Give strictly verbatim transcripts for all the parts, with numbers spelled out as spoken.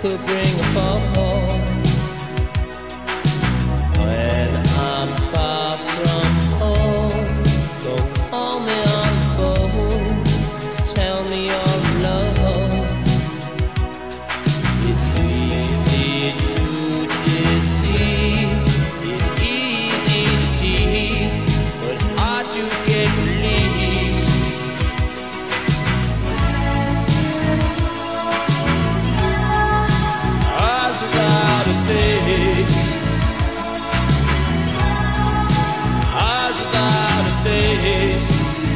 could bring a fall. When I'm far from home, don't call me on the phone to tell me you're alone. It's easy to deceive, it's easy to cheat, but hard to get released. Eyes without a face, eyes without a face,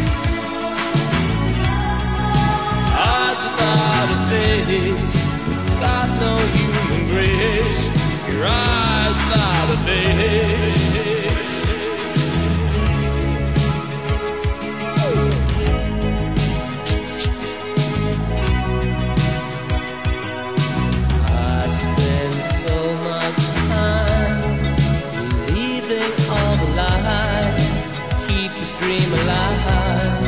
eyes without a face. Got no human grace. Your eyes without a face. I spend so much time believing all the lies, keep the dream alive.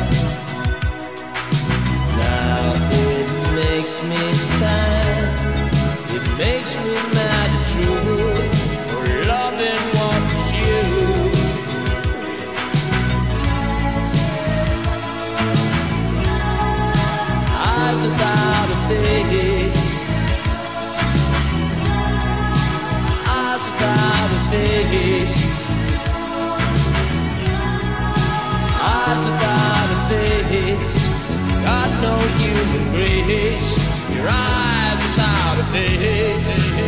Now it makes me sad, it makes me mad at you for loving what was you. Eyes without a face, eyes without a face, eyes without a face. Got no human grace. Your eyes without a face.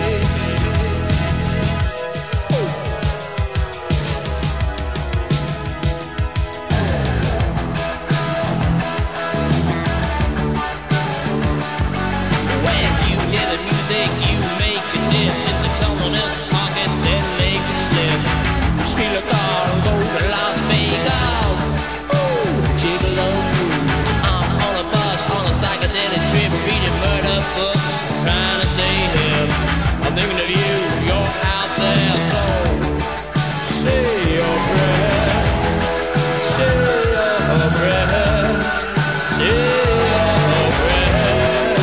When you hear the music, you make a dip into someone else's pocket, then make a slip. Steal a car and go to Las Vegas. Ooh, gigolo. I'm on a bus on a psychedelic trip, reading murder books, trying to stay hip. I'm thinking of you, you're out there, so say your prayers, say your prayers, say your prayers.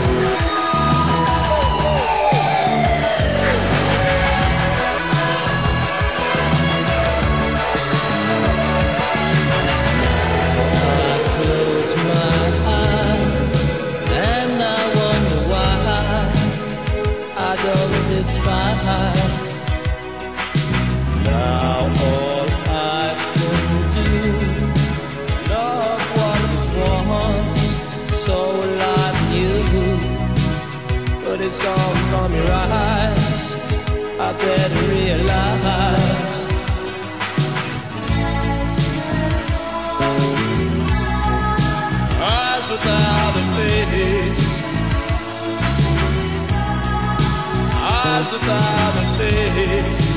I close my eyes and I wonder why I don't despise. Now all I can do, love what was once so like you, but it's gone from your eyes. I better realize. Eyes without a face, eyes without a face,